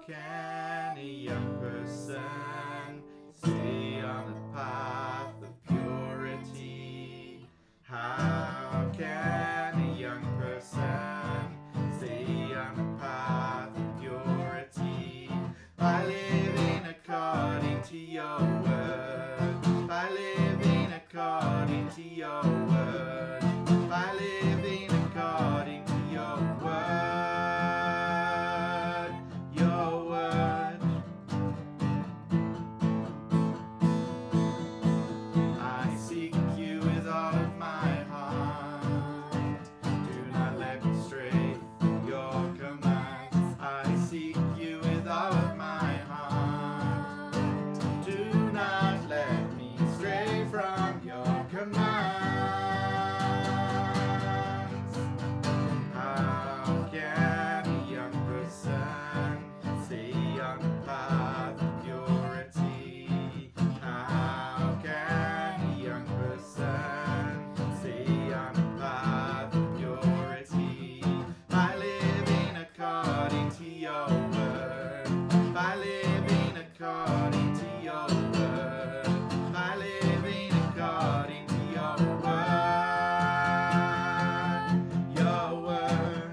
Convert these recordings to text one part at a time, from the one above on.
can a young person stay on the path of purity? How can a young person stay on the path of purity? By living according to your word. By living according to your word. By living according to your word. Your word. I seek you with all of my heart. Do not let me stray from your commands. I seek you with all of my heart. Do not let me stray from your commands. How can a young person stay on the path of purity? How can a young person stay on the path of purity? By living according to your word. By living according to your word. By living according to your word. Your word.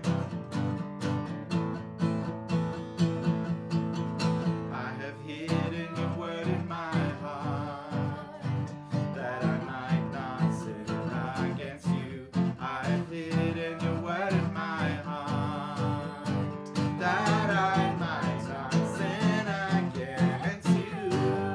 I have hidden your word in my heart, that I might not sin against you. I have hidden your word in my heart, that I might not sin against you.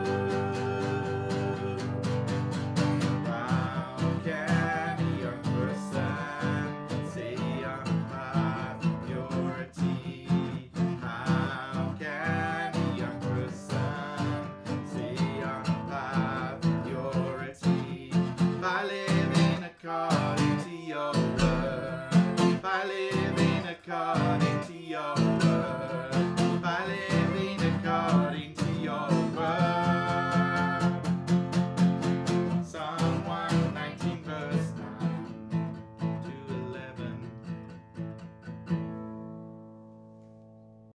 How can a young person stay on the path of purity? How can a young person stay on the path of purity? By living according to your word. By living according to your